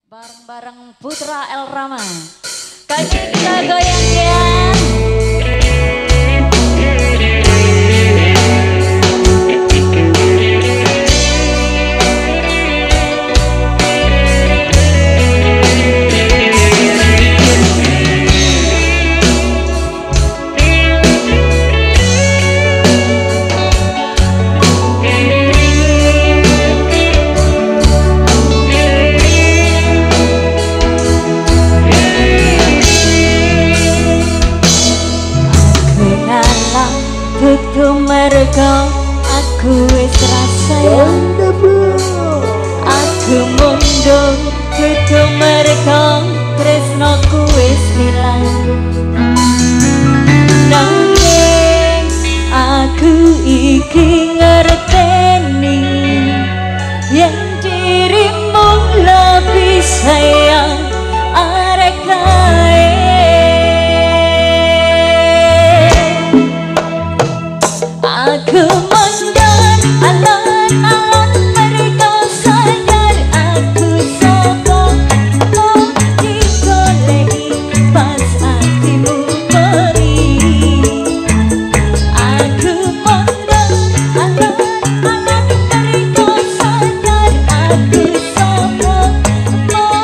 Bareng-bareng Putra El Rama. Kaki kita goyang-goyang. Kudu mergo aku wis rasayang, aku mundur kudu mergo tresnoku wis hilang. Nanging aku iki ngerteni yen dirimu lebih sayang arek kae. Aku mundur alon-alon mereka sadar aku sokong mau digoleki pas hatimu perih. Aku mundur alon-alon mereka sadar aku sokong mau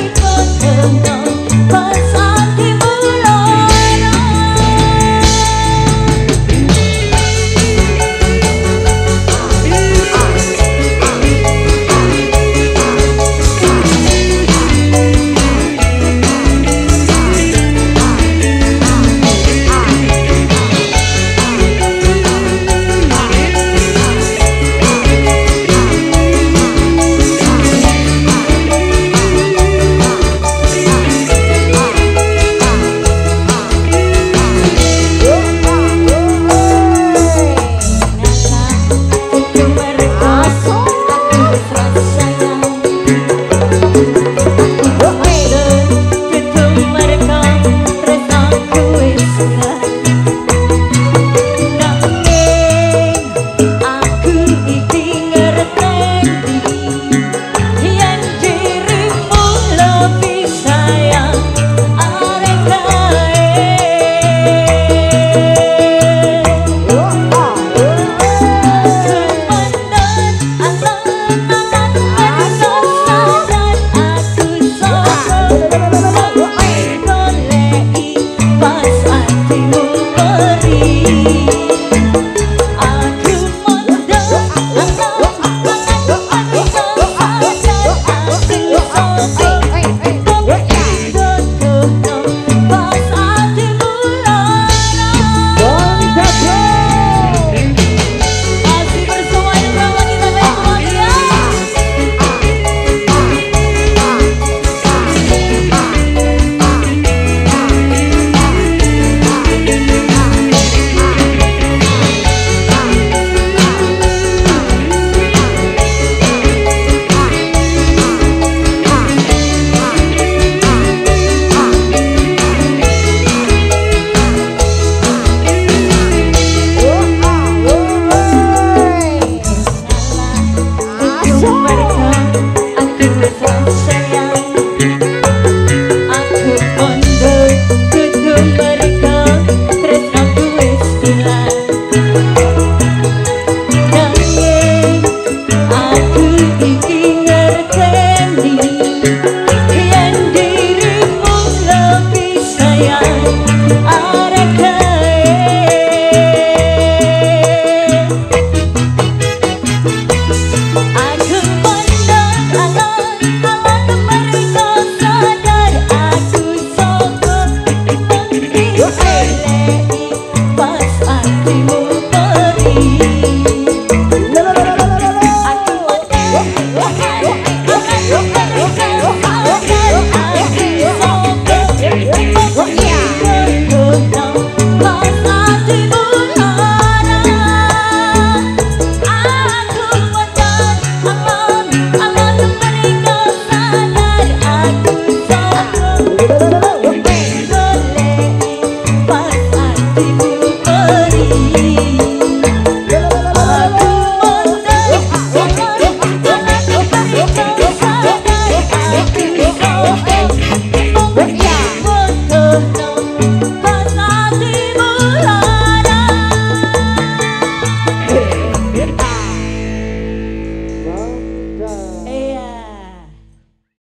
digoleki pas hatimu lara. Yen dirimu lebih sayang